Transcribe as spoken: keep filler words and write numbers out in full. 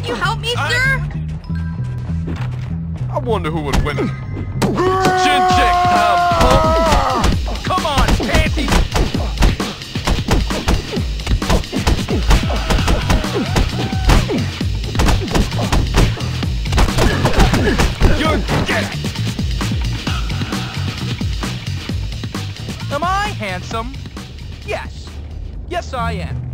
you help me, I... sir? I wonder who would win it. Chin check time, punk! Come on, panty! You're dead! Am I handsome? Yes. Yes, I am.